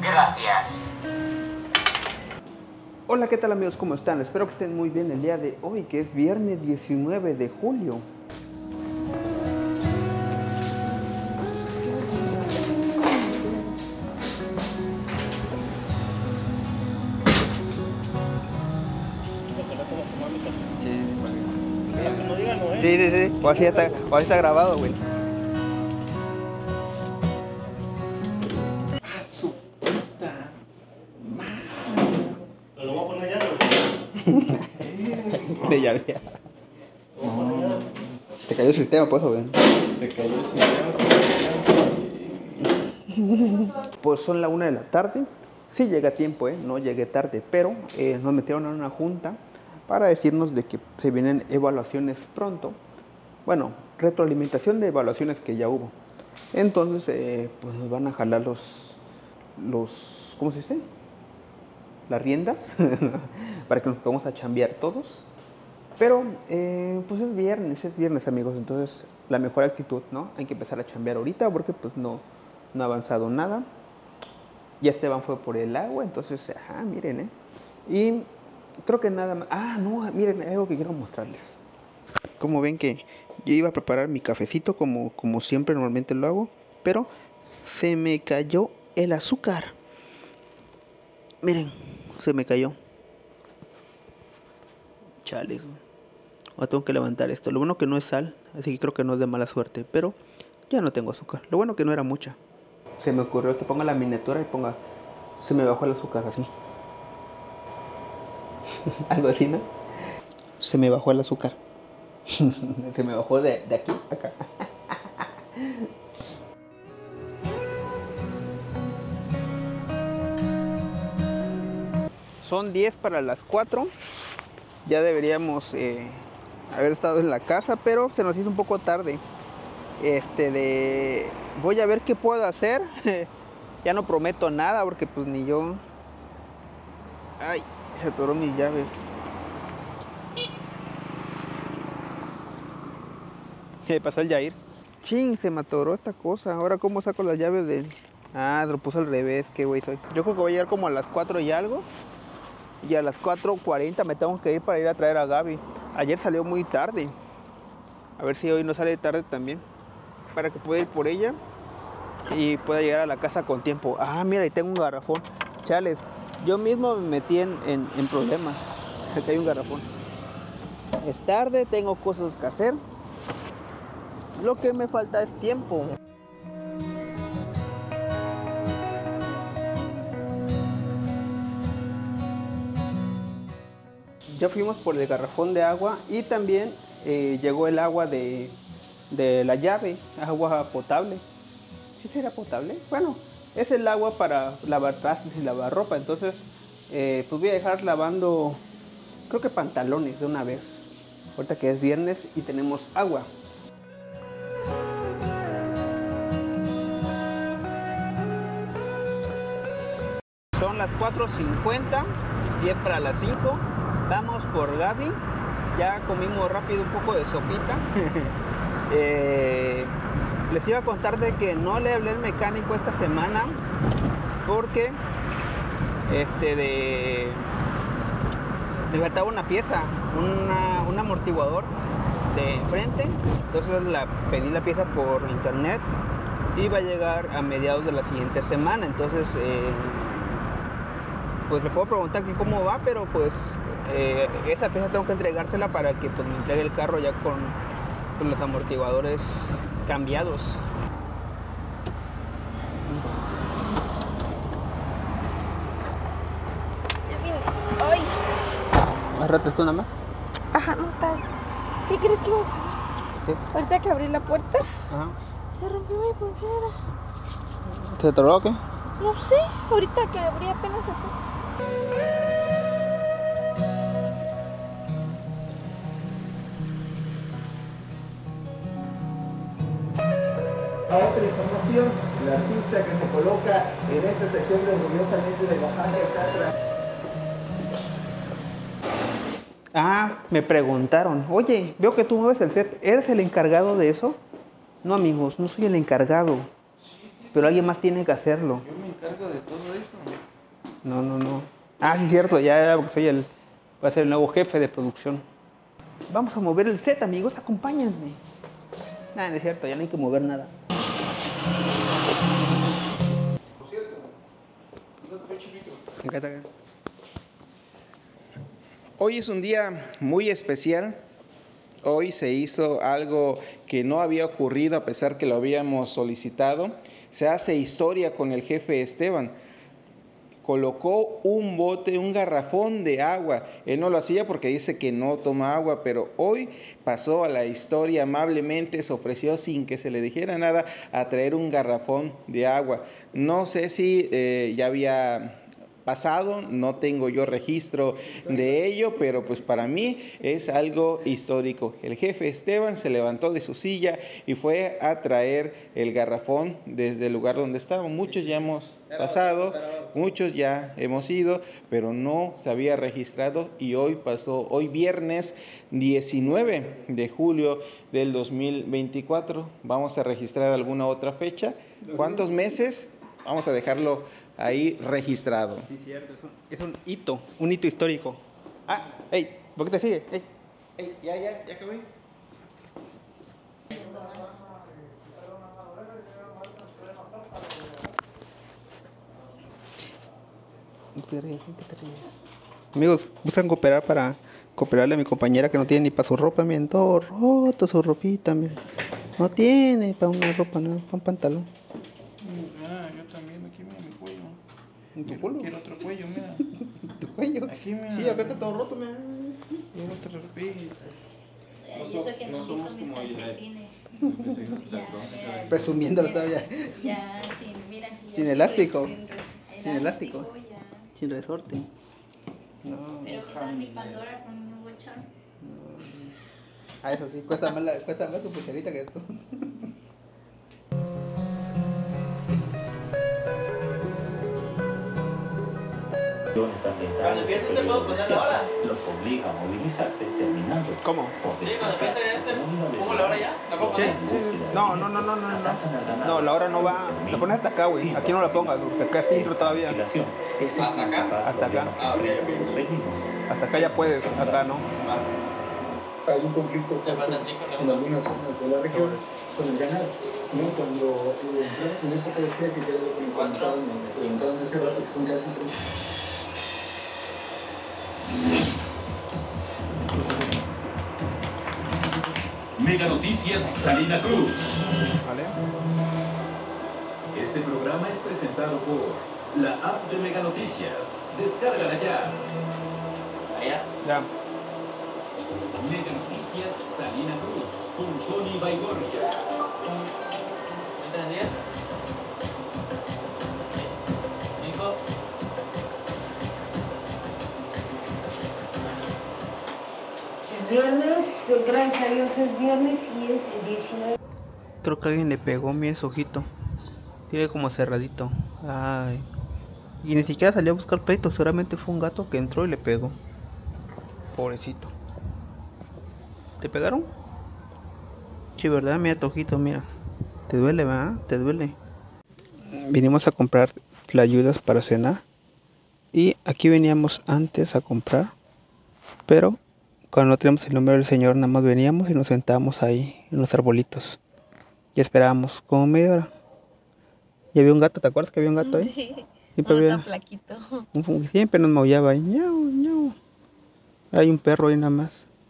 Gracias. Hola, ¿qué tal amigos? ¿Cómo están? Espero que estén muy bien el día de hoy, que es viernes 19 de julio. Sí. O así está grabado, güey. Su puta madre. ¿Lo voy a poner ya? De llave. Te cayó el sistema, pues, güey. Te cayó el sistema. Pues son la 1 de la tarde. Sí llegué a tiempo, no llegué tarde, pero nos metieron a una junta para decirnos de que se vienen evaluaciones pronto. Bueno, retroalimentación de evaluaciones que ya hubo. Entonces, pues nos van a jalar los ¿cómo se dice? Las riendas para que nos podamos a chambear todos. Pero, pues es viernes, amigos. Entonces, la mejor actitud, ¿no? Hay que empezar a chambear ahorita porque, pues, no ha avanzado nada. Ya Esteban fue por el agua, entonces, miren, Y creo que nada más. No, miren, hay algo que quiero mostrarles. Como ven que yo iba a preparar mi cafecito como siempre normalmente lo hago, pero se me cayó el azúcar. Miren, se me cayó. Chales. Ahora tengo que levantar esto. Lo bueno que no es sal, así que creo que no es de mala suerte, pero ya no tengo azúcar. Lo bueno que no era mucha. Se me ocurrió que ponga la miniatura y ponga, se me bajó el azúcar así. Algo así, ¿no? Se me bajó el azúcar. Se me bajó de aquí a acá. Son 10 para las 4. Ya deberíamos haber estado en la casa, pero se nos hizo un poco tarde. Voy a ver qué puedo hacer. Ya no prometo nada porque pues ni yo. Ay, se atoró mis llaves. ¿Qué pasó el Jair? Ching, se me atoró esta cosa. Ahora, ¿cómo saco las llaves de...? Lo puse al revés, qué güey soy. Yo creo que voy a llegar como a las 4 y algo. Y a las 4:40 me tengo que ir para ir a traer a Gaby. Ayer salió muy tarde. A ver si hoy no sale tarde también. Para que pueda ir por ella y pueda llegar a la casa con tiempo. Mira, ahí tengo un garrafón. Chales, yo mismo me metí en problemas. Aquí hay un garrafón. Es tarde, tengo cosas que hacer. Lo que me falta es tiempo. Ya fuimos por el garrafón de agua y también llegó el agua de la llave, agua potable. ¿Sí será potable? Bueno, es el agua para lavar trastes y lavar ropa. Entonces, pues voy a dejar lavando, creo que pantalones de una vez. Ahorita que es viernes y tenemos agua. Son las 4:50, 10 para las 5. Vamos por Gaby. Ya comimos rápido un poco de sopita. Les iba a contar de que no le hablé al mecánico esta semana porque me faltaba una pieza, un amortiguador de enfrente. Entonces pedí la pieza por internet y va a llegar a mediados de la siguiente semana. Entonces pues le puedo preguntar que cómo va, pero pues esa pieza tengo que entregársela para que pues me entregue el carro ya con los amortiguadores cambiados. ¡Ay! ¿Más rato esto nada más? Ajá, no está. ¿Qué crees que va a pasar? ¿Qué? Ahorita que abrí la puerta, Ajá. se rompió mi pulsera. ¿Se atoró o qué? No sé, ahorita que abrí apenas acá. Otra información, la artista que se coloca en esta sección de Orgullosamente de Oaxaca está atrás. Me preguntaron, oye, veo que tú mueves el set, ¿eres el encargado de eso? No, amigos, no soy el encargado. pero alguien más tiene que hacerlo. Yo me encargo de todo eso. No. Ah, sí, cierto, ya porque voy a ser el nuevo jefe de producción. Vamos a mover el set, amigos, acompáñenme. Nada, no es cierto, ya no hay que mover nada. Por cierto, Acá está, acá. Hoy es un día muy especial. Hoy se hizo algo que no había ocurrido a pesar que lo habíamos solicitado. Se hace historia con el jefe Esteban. Colocó un bote, un garrafón de agua. Él no lo hacía porque dice que no toma agua, pero hoy pasó a la historia amablemente, se ofreció sin que se le dijera nada a traer un garrafón de agua. No sé si ya había pasado, no tengo yo registro de ello, pero pues para mí es algo histórico. El jefe Esteban se levantó de su silla y fue a traer el garrafón desde el lugar donde estaba. Muchos ya hemos pasado, muchos ya hemos ido, pero no se había registrado y hoy pasó, hoy viernes 19 de julio del 2024. Vamos a registrar alguna otra fecha. ¿Cuántos meses? Vamos a dejarlo ahí registrado. Sí, cierto, es un hito histórico. Ah, hey, ¿por qué te sigue? Hey. Ey, ya acabé. ¿Qué te ríes? Amigos, buscan cooperarle a mi compañera que no tiene ni para su ropa, miren, todo roto su ropita, miren. No tiene para una ropa, no, para un pantalón. Yo también, aquí mira mi cuello. ¿En tu culo? Quiero otro cuello, mira. ¿Tu cuello? Aquí, mira. Sí, acá está todo roto, mira. Quiero otra ropita. Y eso que no he visto mis calcetines. Ya, mira, Presumiéndolo mira, todavía. Ya, sin, mira. ya Sin elástico. Sin elástico. Ya. Sin resorte. No. Pero qué tal mi Pandora con un bochón. Ah, eso sí, cuesta más tu pulserita que tú. Cuando empieces te puedo poner la hora. Los obliga a movilizarse terminando. ¿Cómo? Sí, cuando empiece ¿pongo la hora ya? ¿La pongo? Sí. No. No, la hora no va. La pones hasta acá, güey. Aquí no la pongas, porque acá es intro todavía. ¿Hasta acá? Hasta acá. Ah, ok. Hasta acá ya puedes, acá no. Hay un conflicto Le faltan 5 en segundos. algunas zonas de la región con el ganado. ¿No? Cuando entramos en época de sequía, que ya lo que comentaban hace rato, que son casi 6. Mega Noticias Salina Cruz. ¿Vale? Este programa es presentado por la app de Mega Noticias. Descárgala ya. Allá. Ya. Mega Noticias Salina Cruz con Tony Baigorria. ¿Entran 10? 5. Es viernes, gracias a Dios es viernes y es el 19. Creo que alguien le pegó, mira su ojito. Tiene como cerradito. Ay. Y ni siquiera salió a buscar pleito, seguramente fue un gato que entró y le pegó. Pobrecito. ¿Te pegaron? Sí, ¿verdad? Mira tu ojito, mira. ¿Te duele, va? ¿Te duele? Vinimos a comprar tlayudas para cenar. Y aquí veníamos antes a comprar. Pero cuando no teníamos el número del señor, nada más veníamos y nos sentábamos ahí en los arbolitos. Y esperábamos como media hora. Y había un gato, ¿te acuerdas que había un gato ahí? Sí. Siempre, Uno había, tan flaquito. siempre nos maullaba ahí. Ñau, ñau. Hay un perro ahí nada más.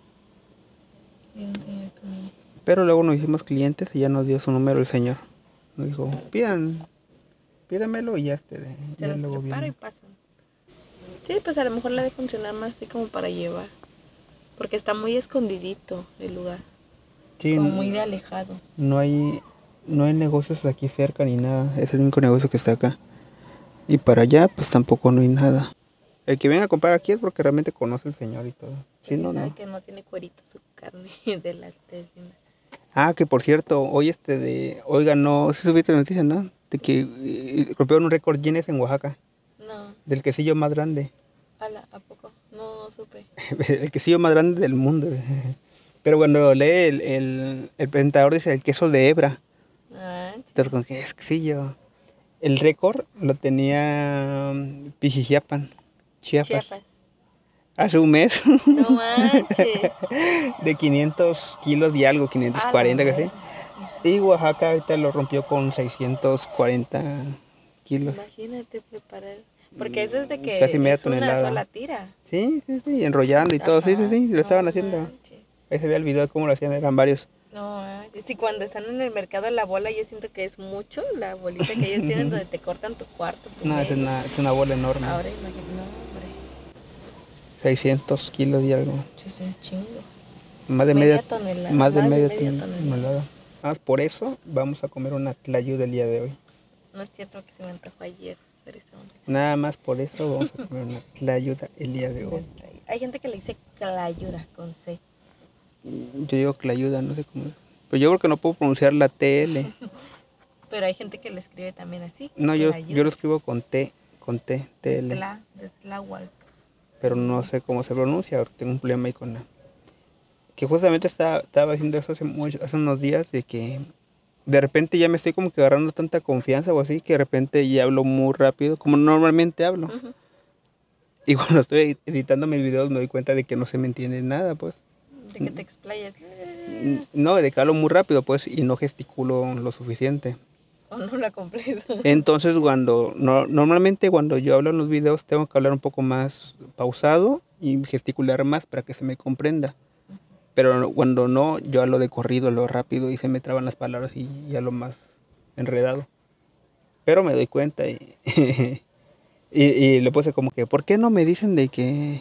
Pero luego nos hicimos clientes y ya nos dio su número el señor. Nos dijo, pídamelo y ya Se ya los luego prepara y viene. pasan. Sí, pues a lo mejor le ha de funcionar más así como para llevar. Porque está muy escondidito el lugar. Sí, Como muy de alejado. no hay negocios aquí cerca ni nada. Es el único negocio que está acá. Y para allá pues tampoco no hay nada. El que venga a comprar aquí es porque realmente conoce al señor y todo. Sí, Porque no, sabe no. que no tiene cuerito su carne de la tesina. Ah, que por cierto, hoy oiga, no, si subiste la noticia, ¿no? De que rompieron un récord Guinness en Oaxaca, No, del quesillo más grande. ¿a poco? No supe. El quesillo más grande del mundo. Pero cuando lee el presentador dice el queso de hebra. Ah, Entonces, ¿con qué es quesillo? El récord lo tenía Pijijiapan, Chiapas. Hace un mes. No manches. De 500 kilos y algo, 540 que sé. Y Oaxaca ahorita lo rompió con 640 kilos. Imagínate preparar. Porque eso es de que Casi media es una tonelada. sola tira. Sí, enrollando y todo. Ajá. Sí, lo estaban No haciendo. manches. Ahí se ve el video de cómo lo hacían, eran varios. No manches. Sí, cuando están en el mercado la bola, yo siento que es mucho la bolita que ellos tienen donde te cortan tu cuarto. Tu No, medio. es una bola enorme. Ahora imagínate, no, hombre. 600 kilos y algo. Sí, es un chingo. Más de Media media tonelada, Más de más de media media tonelada. Más por eso vamos a comer una tlayuda el día de hoy. No es cierto que se me antojó ayer. Pero Nada más por eso vamos a comer una tlayuda el día de hoy. hay gente que le dice clayuda con C. Yo digo tlayuda, no sé cómo es. Pero yo creo que no puedo pronunciar la TL. Pero hay gente que lo escribe también así. No, yo clayuda. lo escribo con T, TL. De Tláhuac. Pero no sé cómo se pronuncia, porque tengo un problema ahí con la... Que justamente estaba haciendo eso hace unos días, de que de repente ya me estoy como que agarrando tanta confianza o así, que de repente ya hablo muy rápido, como normalmente hablo. Y cuando estoy editando mis videos me doy cuenta de que no se me entiende nada, pues. De que te explayas. No, de que hablo muy rápido, pues, y no gesticulo lo suficiente. O no la completo. Entonces, normalmente cuando yo hablo en los videos tengo que hablar un poco más pausado y gesticular más para que se me comprenda. Pero cuando no, yo hablo de corrido, lo rápido y se me traban las palabras y hablo más enredado. Pero me doy cuenta y, y le puse como que, ¿por qué no me dicen de que...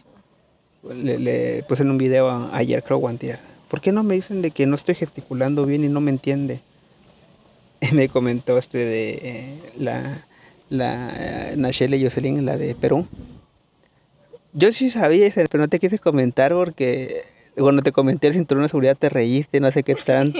Le puse en un video ayer, creo, o antier. ¿Por qué no me dicen de que no estoy gesticulando bien y no me entiende? Y me comentó la Nachelle Jocelyn, la de Perú. Yo sí sabía, pero no te quise comentar porque cuando te comenté el cinturón de seguridad te reíste, no sé qué tanto.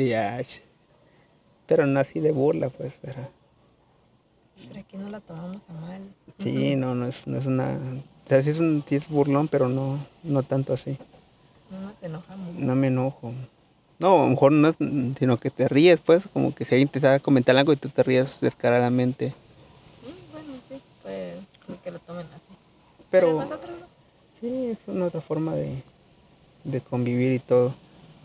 Pero no así de burla, pues. Pero aquí no la tomamos a mal. Sí, no es una... O sea, sí es burlón, pero no tanto así. No nos enojamos. No me enojo. No, a lo mejor no es, sino que te ríes, pues, como que si alguien te está comentando algo y tú te ríes descaradamente. Bueno, sí, pues, como que lo tomen así. Pero nosotros no. Sí, es una otra forma de convivir y todo.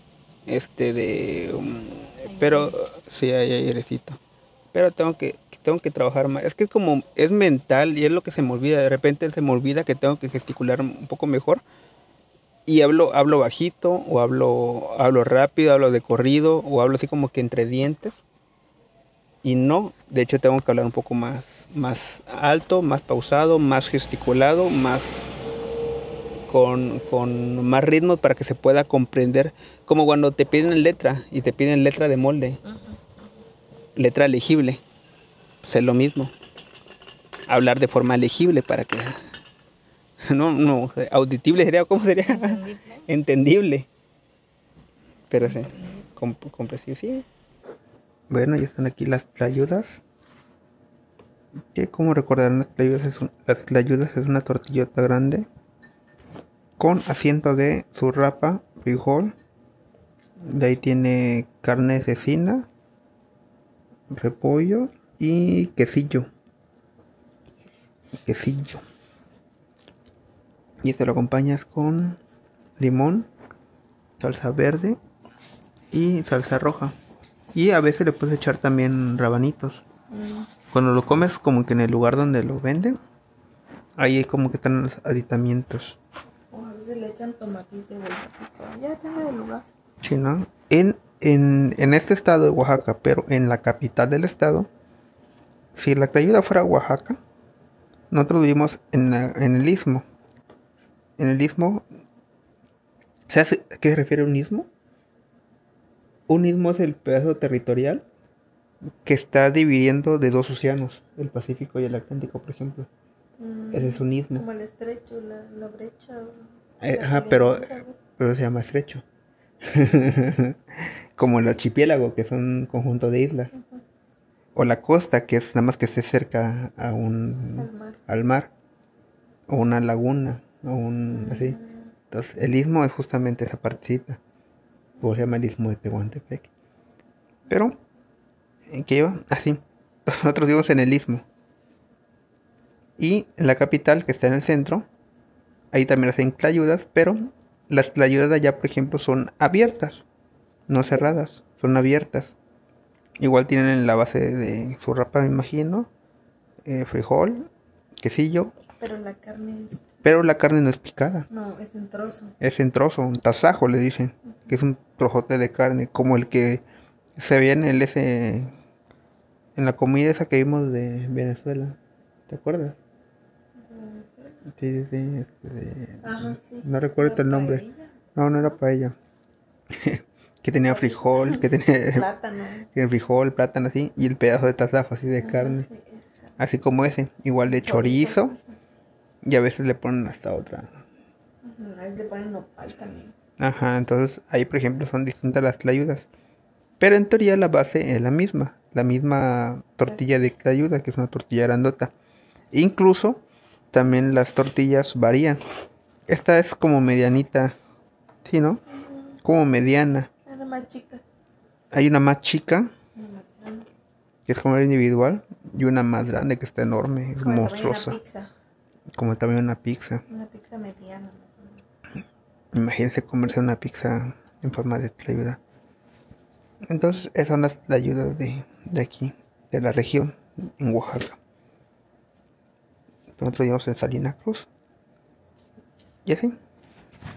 Pero sí, hay airecito. Pero tengo que trabajar más. Es que como es mental y es lo que se me olvida. De repente se me olvida que tengo que gesticular un poco mejor. Y hablo bajito, o hablo rápido, hablo de corrido, o hablo así como que entre dientes. Y no, de hecho tengo que hablar un poco más alto, más pausado, más gesticulado, más con más ritmo para que se pueda comprender. Como cuando te piden letra y te piden letra de molde, letra legible, pues es lo mismo. Hablar de forma legible para que... No, auditible sería, ¿cómo sería? Entendible. Pero sí, comprensible, sí. Bueno, ya están aquí las tlayudas. Que como recordarán, las tlayudas es una tortillota grande con asiento de zurrapa, frijol. De ahí tiene carne de cecina, repollo y quesillo. Y te lo acompañas con limón, salsa verde y salsa roja. Y a veces le puedes echar también rabanitos. Cuando lo comes como que en el lugar donde lo venden, ahí como que están los aditamientos. O a veces le echan tomate y cebolla picada. Ya depende del lugar. Sí, ¿no? En este estado de Oaxaca, pero en la capital del estado, si la tlayuda fuera Oaxaca, nosotros vivimos en el istmo. En el istmo, ¿sabes a qué se refiere un istmo? Un istmo es el pedazo territorial que está dividiendo de dos océanos, el Pacífico y el Atlántico, por ejemplo. Ese es un istmo. Como el estrecho, la brecha. Pero se llama estrecho. Como el archipiélago, que es un conjunto de islas. O la costa, que es nada más que esté cerca al mar. O una laguna. Así. Entonces, el istmo es justamente esa partecita. O se llama el istmo de Tehuantepec. Pero, ¿qué iba? Así. Nosotros vivimos en el Istmo. Y en la capital, que está en el centro, ahí también hacen tlayudas, pero las tlayudas de allá, por ejemplo, son abiertas, no cerradas, son abiertas. Igual tienen en la base de su rapa, me imagino, frijol, quesillo. Pero la carne es... Pero la carne no es picada. No, es en trozo. Es en trozo, un tasajo le dicen, que es un trozote de carne, como el que se ve en en la comida esa que vimos de Venezuela. ¿Te acuerdas? Sí. Ajá, sí. No recuerdo el nombre. Paella. No era paella. Que tenía frijol, que tenía Plátano. frijol, plátano así, y el pedazo de tasajo así de carne. Sí, Así como ese, igual de chorizo, y a veces le ponen hasta otra. A veces le ponen nopal también. Ajá, entonces ahí por ejemplo son distintas las tlayudas. Pero en teoría la base es la misma tortilla de tlayuda, que es una tortilla grandota. Incluso también las tortillas varían. Esta es como medianita, ¿sí, no? Como mediana. Era más chica. Hay una más chica, Una más grande. que es como la individual, y una más grande que está enorme, es Como el tamaño de monstruosa. una pizza. Como también una pizza. Una pizza mediana. Más o menos. Imagínense comerse una pizza en forma de tlayuda. Entonces, esas son las tlayudas de aquí, de la región, en Oaxaca. Nosotros vivimos en Salina Cruz. Y así.